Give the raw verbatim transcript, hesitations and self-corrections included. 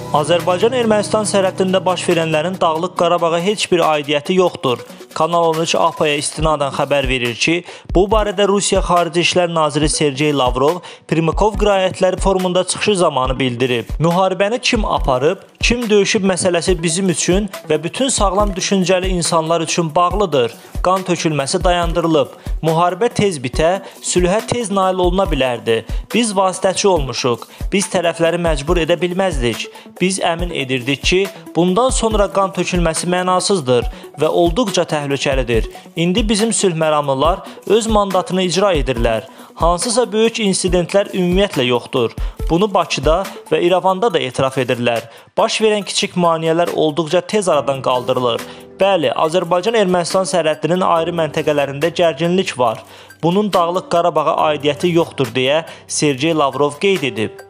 Azərbaycan-Ermənistan sərhədində baş verənlərin Dağlıq Qarabağa heç bir aidiyyəti yoxdur. Kanal on üç A P A-ya istinadən xəbər verir ki, bu barədə Rusiya Xarici İşlər Naziri Sergey Lavrov Primikov qirayətləri forumunda çıxışı zamanı bildirib. Müharibəni kim aparıb, kim döyüşüb məsələsi bizim üçün və bütün sağlam düşüncəli insanlar üçün bağlıdır. Qan tökülməsi dayandırılıb. Müharibə tez bitə, sülhə tez nail oluna bilərdi. Biz vasitəçi olmuşuq. Biz tərəfləri məcbur edə bilməzdik. Biz əmin edirdik ki, bundan sonra qan tökülməsi mənasızdır və olduqca təhlükəlidir. İndi bizim sülh məramlılar öz mandatını icra edirlər. Hansısa böyük insidentlər ümumiyyətlə yoxdur. Bunu Bakıda və İrəvanda da etiraf edirlər. Baş verən kiçik maneələr olduqca tez aradan qaldırılır. Bəli, Azərbaycan-Ermənistan sərhədinin ayrı məntəqələrində gərginlik var. Bunun Dağlıq Qarabağa aidiyyəti yoxdur deyə Sergey Lavrov qeyd edib.